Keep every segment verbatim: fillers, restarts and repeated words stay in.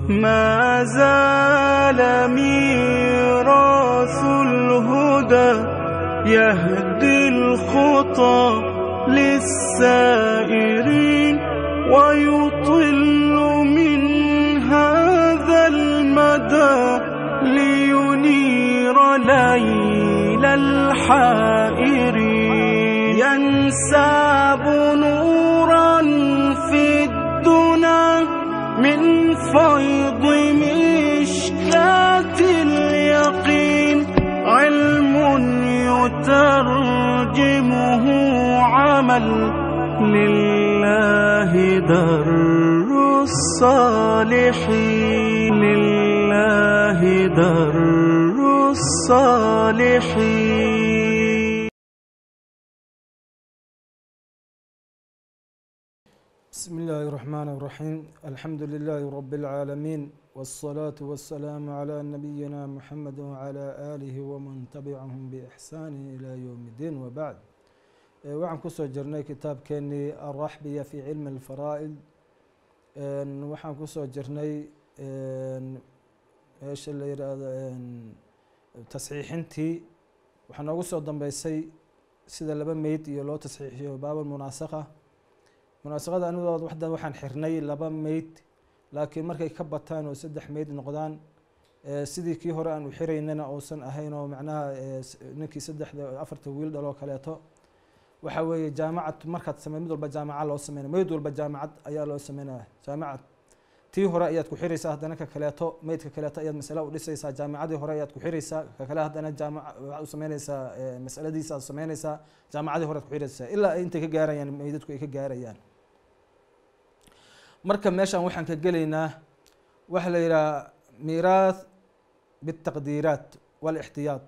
ما زال ميراث الهدى يهدي الخطى للسائرين ويطل من هذا المدى لينير ليل الحائرين ينساب نورا في الدنا من فيض مشكاة اليقين علم يترجمه عمل لله در الصالحين لله در الصالحين. بسم الله الرحمن الرحيم. الحمد لله رب العالمين والصلاة والسلام على نبينا محمد وعلى آله ومن تبعهم بإحسان إلى يوم الدين وبعد. waxaan kusoo jirnay kitaabkeenii alraxbiya fi cilmi alfaraa'id. waxaan kusoo jirnay meesha la yidhaahdo tasxiixintii. waxaa noogu soo dambeysay sida laba meyd iyo loo tasxiixiyo baabulmunaasakha. munaasaqada anidood waxda waxaan xirnay laba meyd, laakiin markay ka bataan oo saddex meyd noqdaan sidii kii hore aan u xiraynana uusan ahayn oo macnaha ninkii saddexda afarta wiil dhaloo kaleeto waxa weeye jaamacad markaad samey mid walba jaamaca loo sameynaya, meyd walba jaamacad ayaa loo sameynaya. jaamacad tii hore ayaad ku xiraysaa, haddana ka kaleeto meydka kaleeto ayaad masale u dhisaysaa. jaamacadii hore ayaad ku xiraysaa, ka kale haddana jaamac waxaad u sameynaysaa masaladiisa aad sameynaysaa, jaamacadii hore aad ku xiraysaa ilaa ay intay ka gaarayaan meydadku ay ka gaarayaan. marka meeshaan waxaan ka gelaynaa waxa la yidhaha miiraath bitaqdiiraat walixtiyaad,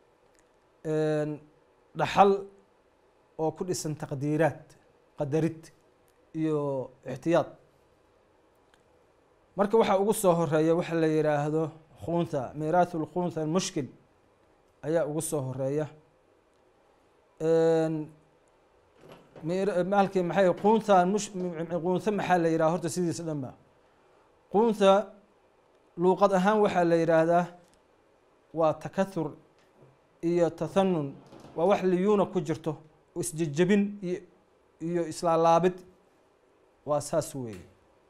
dhaxal oo ku dhisan taqdiiraad qadarid iyo ixtiyaad. marka waxaa ugu soo horeeya waxa la yidhaahdo khuntha, miiraath lkhuntha mushkil ayaa ugu soo horeeya. maalkii maxay quntha quntha maxaa la yidhaha horta sidiisa dhan ba quntha luuqad ahaan waxaa la yidhaahdaa waa takathur iyo tathanun, waa wax liyuuna ku jirto oo isjejebin iyo iyo islaalaabid, waa saas weeye.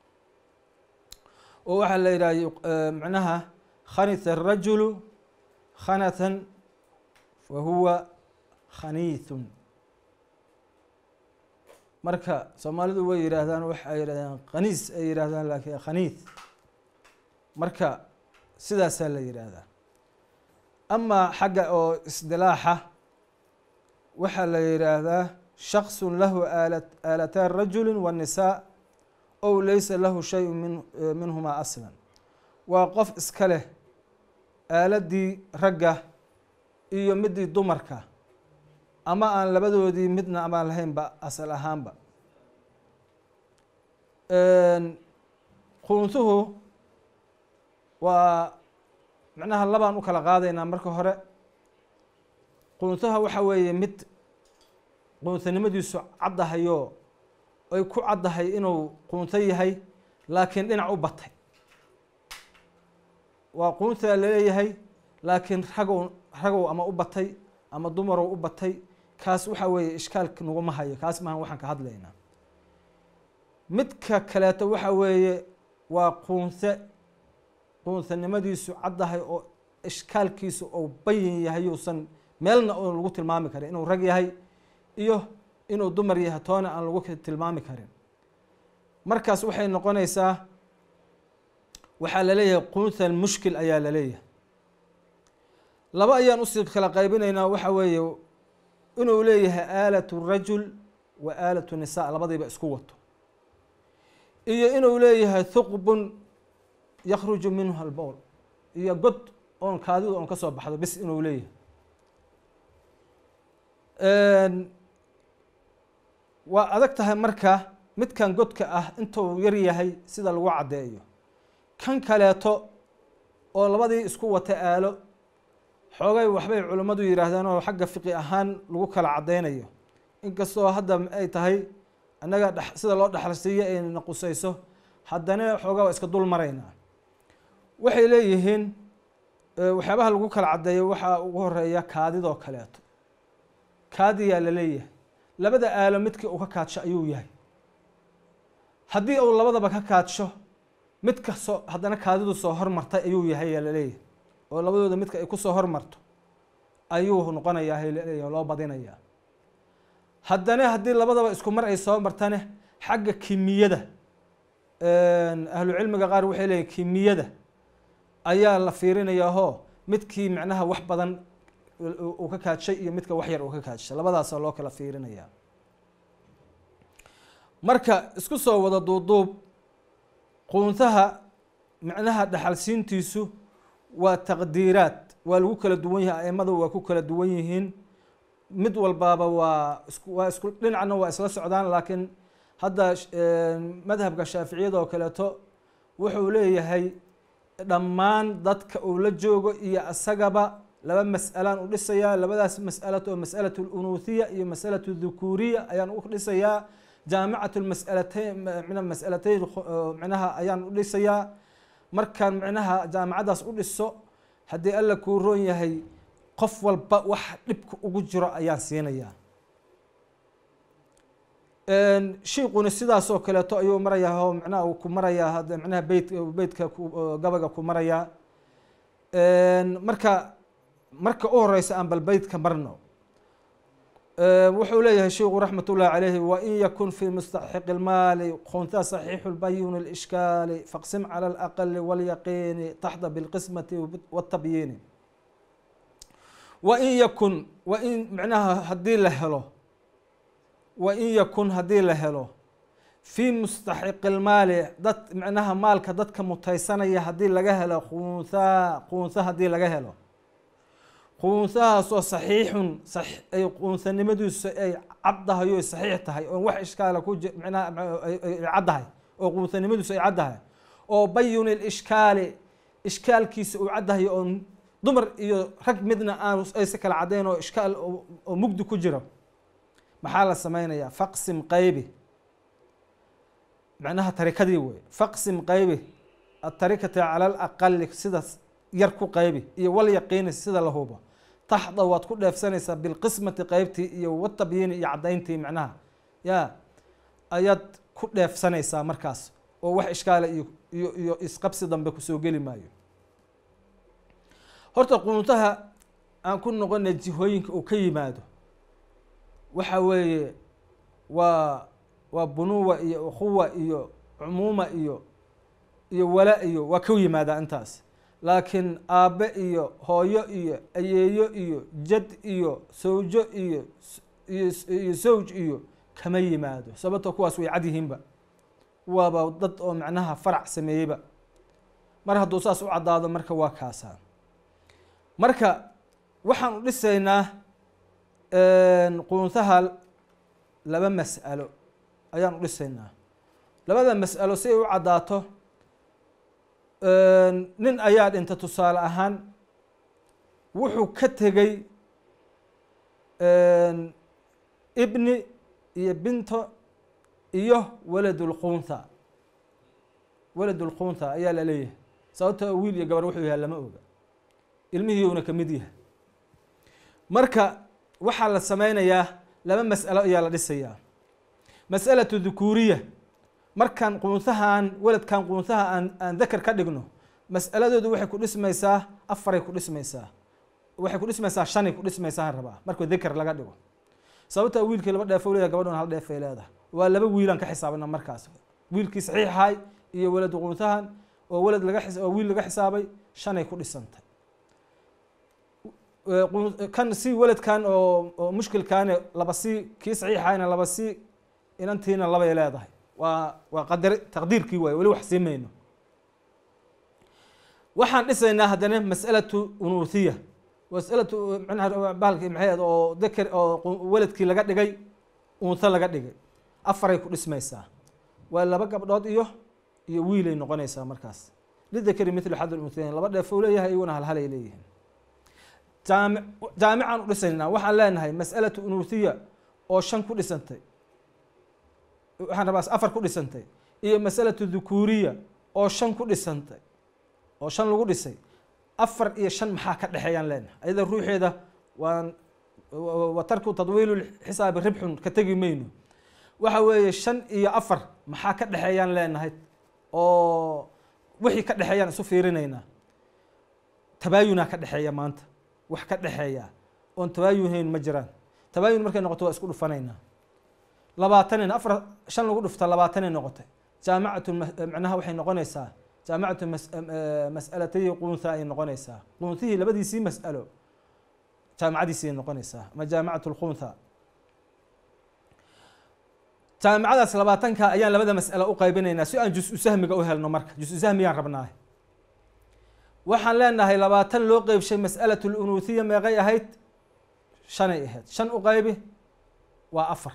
oo waxaa la yidhaha macnaha khanitha arajulu khanathan fa huwa khaniithun. marka soomaalidu way yidhaahdaan waxay yidhahdaan khaniis ay yidhahdaan, laakiin khaniith marka sidaasaa la yidhaahdaa. ama xagga oo isdilaaxa waxaa la yidhaahdaa shaksun lahu aalataan rajuli wanisaa ow laysa lahu shayun min minhumaa aslan. waa qof iska leh aaladii ragga iyo midii dumarka, ama aan labadoodii midna amaan lahaynba asal ahaanba. qunthuhu waa macnaha labaan u kala qaadaynaa. marka hore qunthaha waxa weeye mid qunthanimadiisu caddahayo ay ku caddahay inuu quntho yahay laakiin dhinac u batay. waa quntha laleeyahay laakiin ragow ragow ama u batay ama dumarow u batay. kaas waxa weeye ishkaalka naguma hayo, kaas maahan waxaan ka hadlaynaa. midka kaleeto waxa weeye waa qunthe qunthanimadiisu caddahay oo ishkaalkiisu ou bayin yahay, uusan meelna oo lagu tilmaami karin inuu rag yahay iyo inuu dumar yahay, toona aan lagu tilmaami karin. markaas waxay noqonaysaa waxaa laleeyahay quntha mushkil ayaa laleeyahay. laba ayaan usii kala qaybinaynaa. waxa weeye inuu leeyahay aalatu rajul wa aalatu nisaa, labadiiba isku wato, iyo inuu leeyahay thuqbun yakhruju minhu albowl, iyo god oon kaadidu oon ka soo baxdo bis inuu leeyahay. waa adag tahay marka midkan godka ah intuu yar yahay sida lagu caddeeyo. kan kaleeto oo labadii isku wata aalo xoogay waxbay culimmadu yidhaahdaan oo xagga fiqi ahaan lagu kala caddaynayo, inkastoo hadda ay tahay annaga sida loo dhexalsiiyo ay naqusayso, haddana xoogaa waa iska dul maraynaa. waxay leeyihiin waxyaabaha lagu kala caddeeyo waxaa ugu horeeya kaadidoo kaleeto kaadiyaa la leeyahay labada aalo midkii uu ka kaadsho ayuu yahay haddii uu labadaba ka kaadsho mid kastoo haddana kaadidu soo hormartay ayuu yahay yaa la leeyahay oo labadooda midka ay ku soo hormarto ayuu noqonayaa hay loo badinayaa haddana haddii labadaba isku mar ay soo martane xagga kimiyada ahlu cilmiga qaar waxay leeyihin kimiyada ayaa la fiirinayaahoo midkii macnaha wax badan uu ka kaadshay iyo midka wax yar uu ka kaadshay labadaasa loo kala fiirinayaa marka isku soo wada duuduub quuntaha macnaha dhaxalsiintiisu waa taqdiiraad waa lagu kala duwan yahay aimadu waa ku kala duwan yihiin mid walbaaba waa waa isku dhinacna waa isla socdaan laakiin hadda madhabka shaaficiyada oo kaleeto wuxuu leeyahay dhammaan dadka uu la joogo iyo asagaba laba mas'alaan u dhisayaa labadaas mas'alato oo mas'alatu اlunuuthiya iyo mas'alatu dhukuuriya ayaan u dhisayaa jaamicatu lmas'alatayn min mas'alatayn micnaha ayaan u dhisayaa markaan micnaha jaamicadaas u dhiso haddii alla kuu roon yahay qof walba wax dhibka ugu jiro ayaan siinayaa shiiquna sidaasoo kaleeto ayuu marayaa oo micnaha uu ku marayaa hadda micnaha beyt beytka gabaga ku marayaa marka marka u horeysa aan bal beytka marno wuxuu leeyahay shiiku raxmat ullahi calayhi wain yakun fi mustaxiqi اlmaali khunta saxiixu lbayin اlishkaali faqsim cala alaqali walyaqiini taxda bilqismati watabyiini wain yakun wain micnaha haddii la helo wain yakun haddii la helo fii mustaxiqi lmaali dad micnaha maalka dadka mutaysanaya haddii laga helo quunthaa quuntha haddii laga helo quunhahaasoo saxiixun ay quunhanimadiisu ay caddahay oo saxiix tahay oon wax ishkaala ku micnaha ay caddahay oo quunhanimadiisu ay caddahay oo bayun ilishkaali ishkaalkiisa uu caddahay oon dumar iyo rag midna aanu aysa kala caddayn oo ishkaal oo mugdi ku jiro maxaa la sameynayaa faqsim qaybi macnaha tarikadii wey faqsim qaybi atarikata cala alaqali sida yar ku qaybi iyo walyaqiini sida la hubo taxda waad ku dheefsanaysaa bilqismati qeybtii iyo watabyiini iyo caddayntii macnaha ya ayaad ku dheefsanaysaa markaas oo wax ishkaala iyo iyo iyo isqabsi dambe kusoo geli maayo horta quuntaha aan ku noqonay jihooyinka uu ka yimaado waxa weeye waa waa bunuwa iyo ukhuwa iyo cumuuma iyo iyo wala iyo waa ka yimaadaa intaas laakiin aabe iyo hooyo iyo ayeeyo iyo jad iyo sawjo iyo iyo sawj iyo kama yimaado sababto kuwaas way cad yihiinba waaba dad oo macnaha farac sameeyeyba mar hadduu saas u caddaado marka waa kaasaan marka waxaan u dhisaynaa quuntaha laba mas'alo ayaan u dhisaynaa labada mas'alo si ay u caddaato nin ayaa dhinta tusaale ahaan wuxuu ka tegey ibni iyo binto iyo waladulquuntha waladulquuntha ayaa la leeyahay sababto wiil iyo gabar wuxuu yahay lama oga ilmihiiuna ka mid yahay marka waxaa la sameynayaa laba mas'alo ayaa la dhisayaa mas'alatu dhukuuriya markaan quuntahaan waladkan quuntaha aan aan dakar ka dhigno mas'aladoodu waxay ku dhismaysaa afaray ku dhismaysaa waxay ku dhismaysaa shanay ku dhismaysaa rabaa markuu dakar laga dhigo sababta wiilkii laba dheefo leeyahay gabadhuna hal dheefay leedahay waa laba wiilaan ka xisaabana markaas wiilkii saxiixahay iyo walad quuntahan oo walad laga oo wiil laga xisaabay shanay ku dhisantay kan si waladkan oo mushkilkan laba si kii saxiixayna laba si inantiina labay leedahay waa waa qadar taqdiirkii waay wali wax siimayno waxaan dhisaynaa haddana mas'alatu unuuthiya mas'alatu macnaha bahalkii maxay oo dakar oo waladkii laga dhigay untha laga dhigay afaray ku dhismaysaa waa laba gabdhood iyo iyo wiilay noqonaysaa markaas lidakari mithlu xad al-unthayayn laba dheef uu leeyahay iyaguna hal halay leeyihiin jaamic jaamicaan u dhisaynaa waxaan leenahay mas'alatu unuuthiya oo shan ku dhisantay waxaan rabaa afar ku dhisantay iyo mas'alatu dhukuuriya oo shan ku dhisantay oo shan lagu dhisay afar iyo shan maxaa ka dhexeeyaan leenahay ayada ruuxeeda waan watarku tadwiilu xisaabi ribxun ka tegi mayno waxa weeye shan iyo afar maxaa ka dhexeeyaan leenahay oo wixii ka dhexeeyaan isu fiirinaynaa tabaayunaa ka dhexeeya maanta wax ka dhexeeya oon tabaayunhayn ma jiraan tabaayun markay noqoto waa isku dhufanaynaa labaatanin afar shan lagu dhufta labaatanay noqotay jaamacatu macnaha waxay noqonaysaa jaamacatu mas'alatay quuntha ay noqonaysaa quunthihii labadiisii mas'alo jaamacadiisii ay noqonaysaa ama jaamacatu lquuntha jaamacadaas labaatanka ayaan labada mas'alo u qaybinaynaa si aan jus-u sahmiga u helno marka jus-u sahmiyaan rabnaa waxaan leenahay labaatan loo qeybshay mas'alatu lunuuthiya meeqay ahayd shanay ahayd shan u qaybi waa afar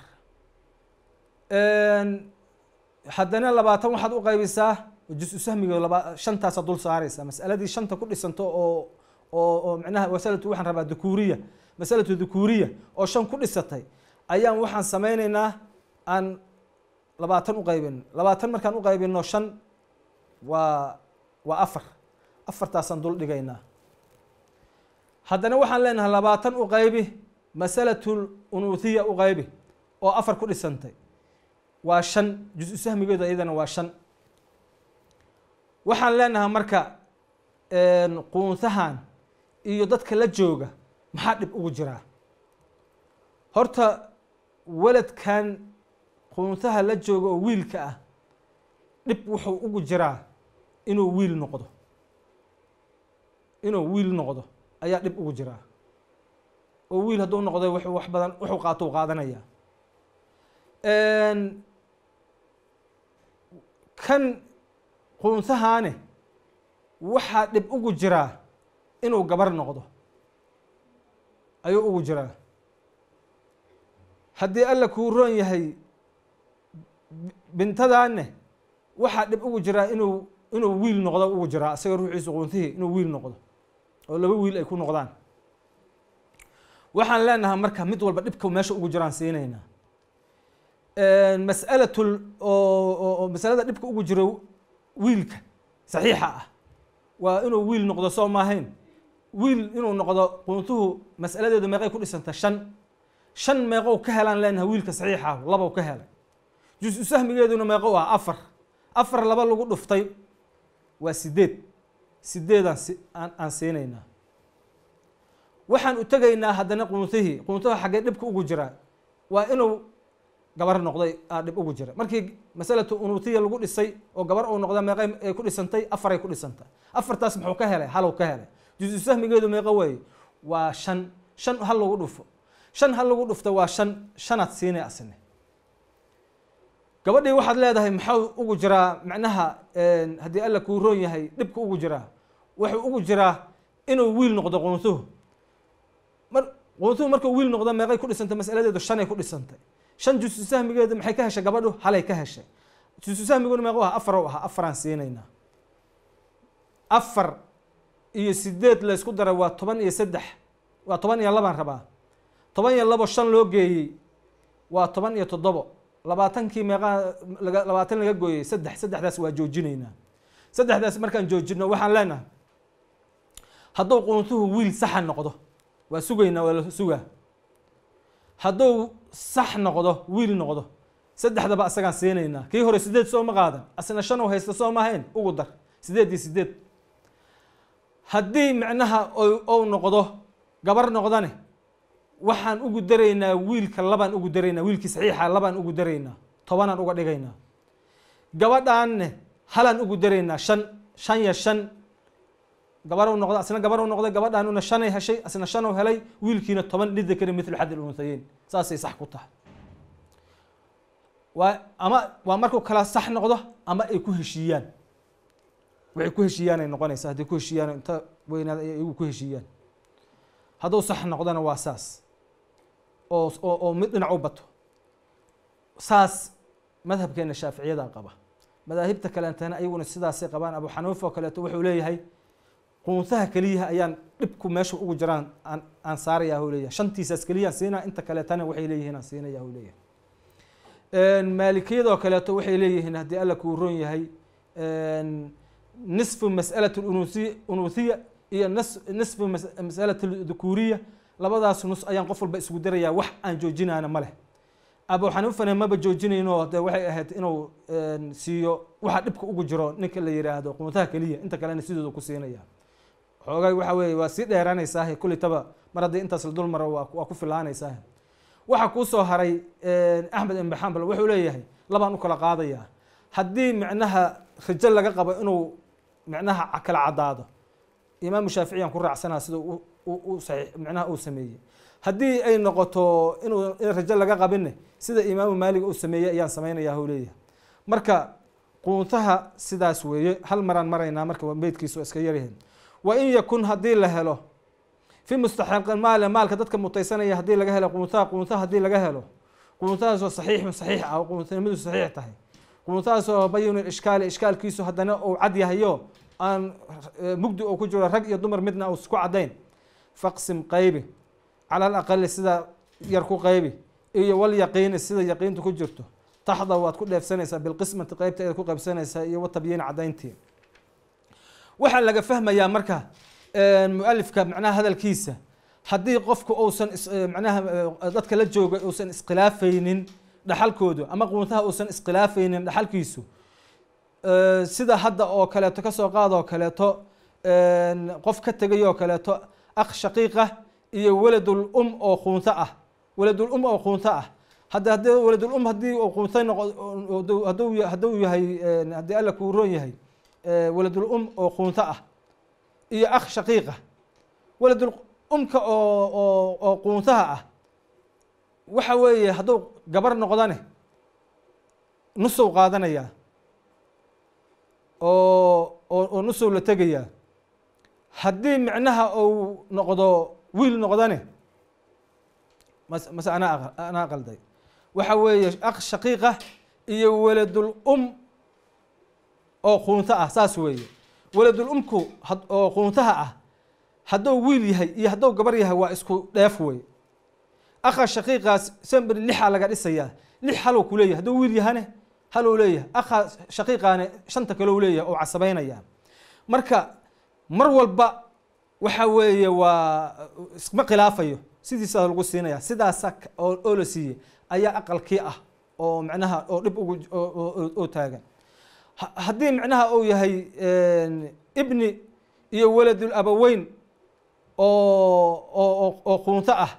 haddana labaatan waxaad u qaybisaa jus-u sahmiga laba shantaasa dul saaraysaa mas'aladii shanta ku dhisanto oo oo oo macnaha masalatu waxaan rabaa dukuuriya masalatu dukuuriya oo shan ku dhisatay ayaan waxaan sameynaynaa aan labaatan u qaybin labaatan markaan u qaybino shan waa waa afar afartaasaan dul dhigaynaa haddana waxaan leenahay labaatan u qaybi masalatu unuuthiya u qaybi oo afar ku dhisantay waa shan jus-u sahmigeedu iyadana waa shan waxaan leenahay marka quunthahan iyo dadka la jooga maxaa dhib ugu jiraa horta waladkan quunthaha la jooga oo wiilka ah dhib wuxuu ugu jiraa inuu wiil noqdo inuu wiil noqdo ayaa dhib ugu jiraa oo wiil hadduu noqday wuxuu wax badan wuxuu qaato u qaadanaya kan quunthahaane waxaa dhib ugu jiraa inuu gabar noqdo ayuu ugu jiraa haddii alla kuu roon yahay bintadaanne waxaa dhib ugu jiraa inuu inuu wiil noqdo ugu jiraa isaga ruuxiisa quunthihii inuu wiil noqdo oo laba wiil ay ku noqdaan waxaan leenahay marka mid walba dhibka meesha ugu jiraan siinaynaa mas'alatu oo masalada dhibka ugu jiro wiilka saxiixa ah waa inuu wiil noqdo soo maahayn wiil inuu noqdo quunthuhu mas'aladeedu meeqay ku dhisanta shan shan meeqow ka helaan leenahay wiilka saxiixa ah labow ka helay jus-u sahmigeeduna meeqow ah afar afar laba lagu dhuftay waa sideed sideedaan aan aan siinaynaa waxaan u tegaynaa haddana quunthihii quunthaha xaggee dhibka ugu jiraa waa inuu gabar noqday aa dhib ugu jira markii masalatu unuuthiya lagu dhisay oo gabar uu noqda meeqay ay ku dhisantay afaray ku dhisantay afartaas muxuu ka helay halow ka helay jus-u sahmigeedu meeqa weeye waa shan shan hal lagu dhufo shan hal lagu dhufta waa shan shanaad siinay asne gabadhii waxaad leedahay maxaa ugu jiraa macnaha haddii alla kuu roon yahay dhibka ugu jiraa wuxuu ugu jiraa inuu wiil noqdo quunthuhu mar quunthuhu markuu wiil noqdo meeqay ku dhisantay mas'aladeedu shanay ku dhisantay shan jus-u sahmigeedu maxay ka heshay gabadhu halay ka heshay jus-u sahmiguna meequ aha afar u ahaa afaraan siinaynaa afar iyo sideed la ysku daray waa toban iyo saddex waa toban iyo labaan rabaa toban iyo labo shan loo geeyey waa toban iyo toddobo labaatankii meeqaa laga labaatan laga gooyey saddex saddexdaas waa joojinaynaa saddexdaas markaan joojino waxaan leenahay hadduu quunthuhu wiil saxa noqdo waa sugaynaa waa la sugaa hadduu sax noqdo wiil noqdo saddexdaba asagaan siinaynaa kii hore sideed soo ma qaadan asna shan oo haysta soo maahayn ugu dar sideed iyo sideed haddii macnaha ou noqdo gabar noqdane waxaan ugu daraynaa wiilka labaan ugu daraynaa wiilkii saxiixa labaan ugu daraynaa tobanaan uga dhigaynaa gabadhaanne halaan ugu daraynaa shan shan ya shan gabar u noqda asna gabar u noqday gabadhaanuna shanay heshay asna shan oo helay wiilkiina toban lidakari mithlu xad ilunhayeyn saasay sax ku tahay waa ama waa markuu kala sax noqdo ama ay ku heshiiyaan waxay ku heshiiyaan ay noqonaysaa hadday ku heshiiyaan inta weynaada ay iyagu ku heshiiyaan hadduu sax noqdona waa saas oo oo mid dhinac u bato saas madhabkeena shaaficiyada qaba madaahibta kaleetana ayaguna sidaasay qabaan abu xaniifa oo kaleeto wuxuu leeyahay quunthaha keliyaha ayaan dhibku meesha ugu jiraan aan aan saarayaa uu leeyahay shantiisaas keliyaan siinaa inta kaleetana waxay leeyihiin aan siinayaa uu leeyahay maalikiyadoo kaleeto waxay leeyihiin haddii alla kuu roon yahay nisfu mas'alati unuusiya unuuthiya iyo nisfu mas'alati dhukuuriya labadaas nus ayaan qof walba isugu darayaa wax aan joojinaana ma leh abu xaniifana maba joojinayno de waxay ahayd inuu siiyo waxa dhibka ugu jiro ninka la yiraahdo qumutaha kaliya inta kalena sidooda ku siinaya xoogay waxa weeye waa si dheeraanaysaa kulli taba mar haddii intaas la dul maro waa ku filaanaysaa waxa ku soo haray axmed ibn hanbal wuxuu leeyahay labaan u kala qaadaya haddii macnaha rajal laga qabo inuu macnaha kala cadaado imaam shaafici aan ku raacsanaa sida uu saxiix macnaha uu sameeyay haddii ay noqoto inuu rajal laga qabin sida imaam maalik uu sameeyay ayaan sameynaya huu leeyahay marka quntaha sidaas weeye hal maraan maraynaa marka beedkiisu iska yaryahay wa in yakun haddii la helo fi mustaxiq maal maalka dadka mutaysanaya haddii laga helo quntaha quntaha haddii laga helo quntahaas oo saxiix saxiix ah quntanimadu saxiix tahay quntahaas oo bayin ishkaal ishkaalkiisu haddana uu cad yahayo aan mugdi oo ku jiro rag iyo dumar midna uu isku cadayn faqsim qaybi على الأقل سida yar ku qaybi iyo wal yaqiin sida yaqiintu ku jirto taxda waad ku dheefsanaysaa bilqismati qaybta ku qaybsanaysaa iyo watabyiin cadayntii waxa laga fahmayaa marka mu'alifka macnaha hadalkiisa haddii qofku uusan macnaha dadka la jooga uusan iskhilaafaynin dhaxalkoodu ama quntaha uusan iskhilaafaynin dhaxalkiisu sida hadda oo kaleeto ka soo qaad oo kaleeto qof ka tagay oo kaleeto akh shaqiiqa iyo waladul um oo qunta ah waladul um oo qunta ah hadda hadii waladul um hadii uu qunta noqdo haduu haduu yahay hadii alla ku roon yahay waladul um oo qunta ah iyo akh shaqiiqa waladul umka oo oo quntaha ah waxa weeye haduu gabar noqdane nusuu qaadanaya oo oo nusuu la tagaya haddii macnaha uu noqdo wiil noqdane mas ana ana qalday waxa weeye akh shaqiiqa iyo waladul um oo qunta ah saas weeye waladul umku oo quntaha ah hadduu wiil yahay iyo hadduu gabar yahay waa isku dheef weeye akha shaqiiqaas sambir lixa laga dhisayaa lix hal ku leeyahay hadduu wiil yahane hal uu leeyahay akha shaqiiqaane shanta kale uu leeyahay oo casabaynaya marka mar walba waxa weeye waa isma khilaafayo sidiisa lagu siinaya sidaas oo la siiyay ayaa aqalkii ah oo macnaha oo dib ugu oo taagan haddii macnaha uu yahay ibni iyo waladul abaweyn oo oo oo qunta ah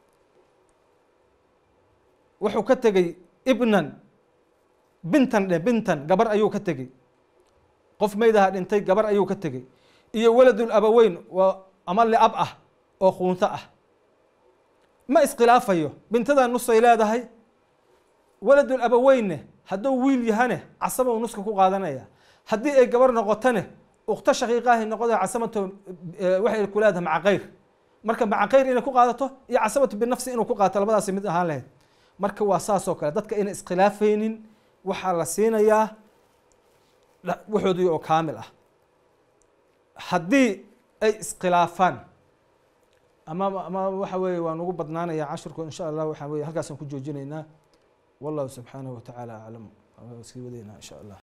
wuxuu ka tagay ibnan bintan dhe bintan gabar ayuu ka tagay qof meedaha dhintay gabar ayuu ka tagay iyo waladul abaweyn waa ama li ab ah oo qunta ah ma iskhilaafayo bintada nusay leedahay waladul abaweyn hadduu wiil yahane casaba nuska ku qaadanaya haddii ay gabar noqotane ukhta shaqiiqahi noqoda casabatu waxay ku leedahay maca qayr marka maca qayr inay ku qaadato iyo casabatu binafsi inuu ku qaato labadaas mid ahaan lahayd marka waa saas oo kale dadka inay iskhilaafaynin waxaa la siinayaa waxoodii oo kaamil ah haddii ay iskhilaafaan ama ama waxa weeye waan ugu badnaanaya cashirku insha allah waxa weeye halkaasaan ku joojinaynaa wallahu subxaanahu watacaala aclam sii wadayna insha allah